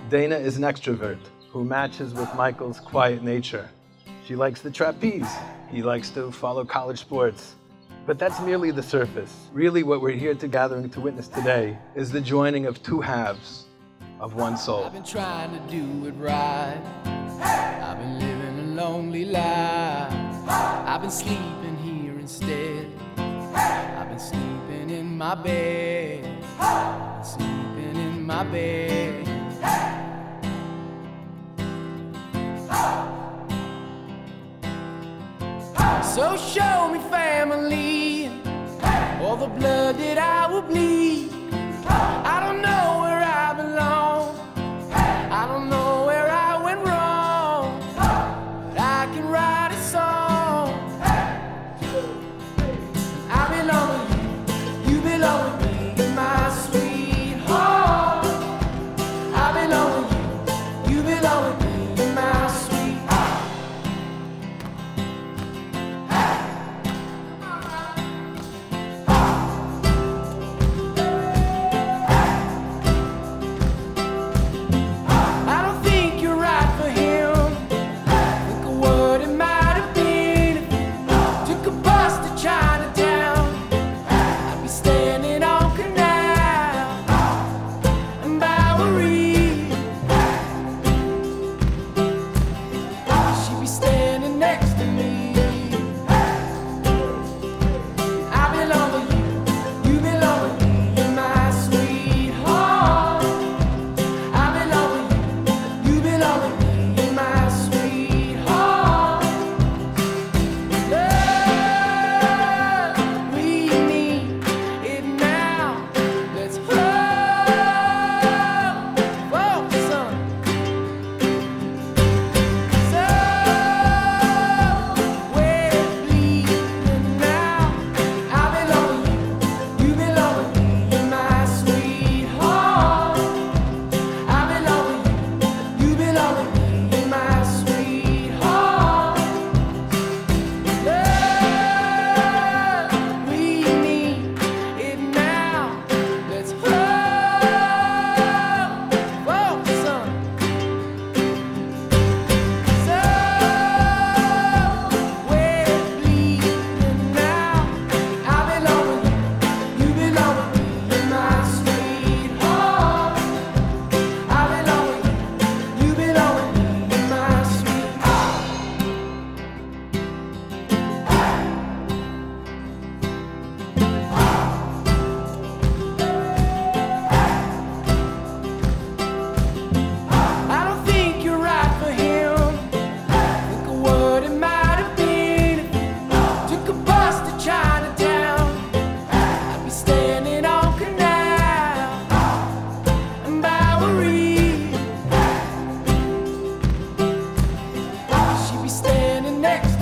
Dana is an extrovert who matches with Michael's quiet nature. She likes the trapeze. He likes to follow college sports. But that's merely the surface. Really, what we're here to gathering to witness today is the joining of two halves of one soul. I've been trying to do it right. I've been living a lonely life. I've been sleeping here instead. I've been sleeping in my bed. I've been sleeping in my bed. So show me family, all the blood that I will bleed. I don't know where I belong. I don't know where I went wrong, but I can write a song. I belong with you, you belong with me, my sweetheart. I belong with you, you belong with me, my sweetheart. Standing next